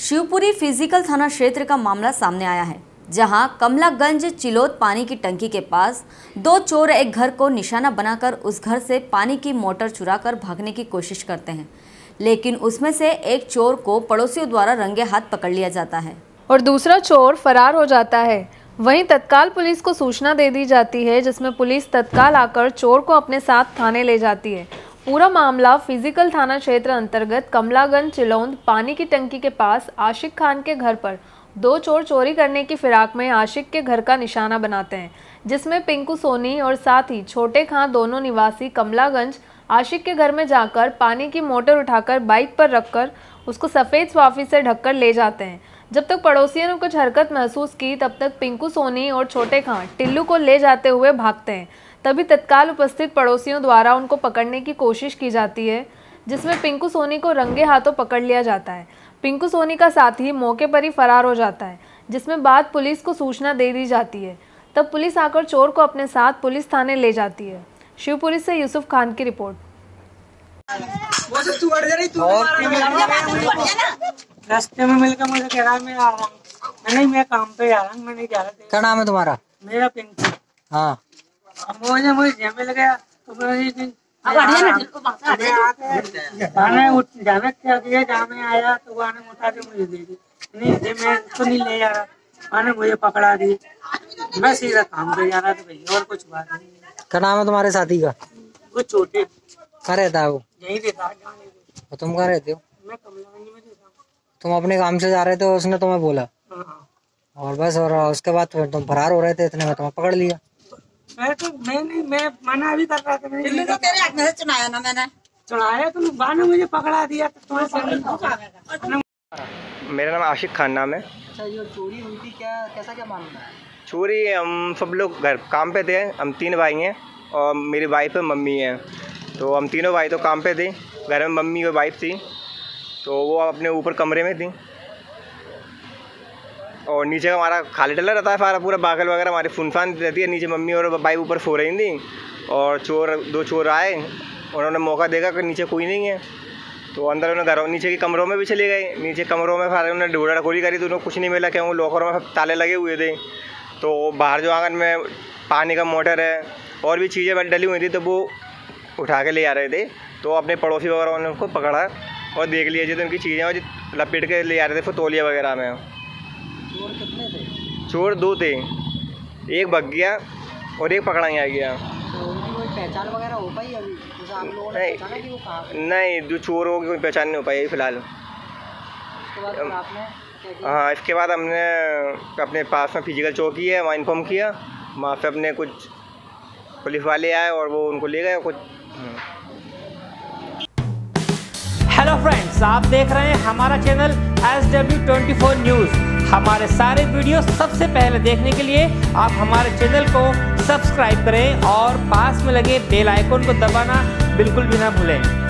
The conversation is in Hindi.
शिवपुरी फिजिकल थाना क्षेत्र का मामला सामने आया है, जहां कमलागंज चिलोत पानी की टंकी के पास दो चोर एक घर को निशाना बनाकर उस घर से पानी की मोटर चुराकर भागने की कोशिश करते हैं, लेकिन उसमें से एक चोर को पड़ोसियों द्वारा रंगे हाथ पकड़ लिया जाता है और दूसरा चोर फरार हो जाता है। वहीं तत्काल पुलिस को सूचना दे दी जाती है, जिसमें पुलिस तत्काल आकर चोर को अपने साथ थाने ले जाती है। पूरा मामला फिजिकल थाना क्षेत्र अंतर्गत कमलागंज चिलोंद पानी की टंकी के पास आशिक खान के घर पर दो चोर चोरी करने की फिराक में आशिक के घर का निशाना बनाते हैं, जिसमें पिंकू सोनी और साथ ही छोटे खां दोनों निवासी कमलागंज आशिक के घर में जाकर पानी की मोटर उठाकर बाइक पर रखकर उसको सफ़ेद स्वाफी से ढककर ले जाते हैं। जब तक पड़ोसियों ने कुछ हरकत महसूस की, तब तक पिंकू सोनी और छोटे खां टिल्लू को ले जाते हुए भागते हैं। तभी तत्काल उपस्थित पड़ोसियों द्वारा उनको पकड़ने की कोशिश की जाती है, जिसमें पिंकू सोनी को रंगे हाथों पकड़ लिया जाता है। पिंकू सोनी का साथी मौके पर ही फरार हो जाता है, जिसमें बाद पुलिस को सूचना दे दी जाती है। तब पुलिस आकर चोर को अपने साथ पुलिस थाने ले जाती है। शिवपुरी से यूसुफ खान की रिपोर्ट। रास्ते में मिलकर मुझे कह रहा मैं आ रहा हूँ, मैं काम पे आ रहा हूँ, मैं नहीं जा रहा। क्या नाम है तुम्हारा? मेरा पिंकू। हाँ, मुझे मिल गया तो जाना क्या किया, जहाँ में आया तो वो आने उठा के मुझे दे दी। नहीं मैं तो नहीं ले जा रहा, आने मुझे पकड़ा दी। मैं सीधा काम पे जा रहा था भैया, और कुछ बात नहीं। क्या नाम है तुम्हारे साथी का? वो छोटे। कहाँ रहता है वो? यहीं रहता है। और तुम कहाँ रहते हो? मैं कमलागंज में रहता हूँ। तुम अपने काम से जा रहे थे, उसने तुम्हें बोला? हाँ। और बस, और उसके बाद तुम फरार हो रहे थे, इतने में तुम्हें पकड़ लिया। मैं मना भी कर रहा था। तो तेरे हाथ में से चुनाया ना मैंने चुनाया, तो ने मुझे पकड़ा दिया। मेरा नाम आशिक खान नाम है। अच्छा, ये चोरी हुई थी, कैसा मामला है? चोरी हम सब लोग घर काम पे थे, हम 3 भाई हैं और मेरी वाइफ है, मम्मी है। तो हम तीनों भाई तो काम पे थे, घर में मम्मी और वाइफ थी, तो वो अपने ऊपर कमरे में थी और नीचे हमारा खाली डला रहता है सारा, पूरा बागल वगैरह हमारी फुनफान रहती है। नीचे मम्मी और वाइफ ऊपर सो रही थी और दो चोर आए, उन्होंने मौका देखा कि नीचे कोई नहीं है, तो अंदर उन्होंने घरों नीचे के कमरों में भी चले गए। नीचे कमरों में सारे उन्होंने ढूंढा ढकोरी करी तो उन्हें कुछ नहीं मिला, क्यों लॉकरों में ताले लगे हुए थे। तो बाहर जो आंगन में पानी का मोटर है और भी चीज़ें डली हुई थी, तो वो उठा के ले आ रहे थे। तो अपने पड़ोसी वगैरह ने उनको पकड़ा और देख लिया जी, तो उनकी चीज़ें और लपेट के ले आ रहे थे फिर तौलिया वगैरह में। चोर कितने थे? चोर 2 थे, एक भाग गया और एक पकड़ा ही आ गया। तो उनकी कोई पहचान वगैरह हो पाई अभी? जैसे आप लोगों ने पहचाना कि वो कहाँ पे? नहीं, जो चोर हो कोई पहचान नहीं हो पाई फिलहाल। उसके बाद फिर आपने क्या किया? हाँ, इसके बाद हमने अपने पास में फिजिकल चौकी है, वहाँ इन्फॉर्म किया। वहाँ पे अपने कुछ पुलिस वाले आए और वो उनको ले गए कुछ। हेलो फ्रेंड्स, आप देख रहे हैं हमारा चैनल SW24 न्यूज़। हमारे सारे वीडियो सबसे पहले देखने के लिए आप हमारे चैनल को सब्सक्राइब करें और पास में लगे बेल आइकन को दबाना बिल्कुल भी ना भूलें।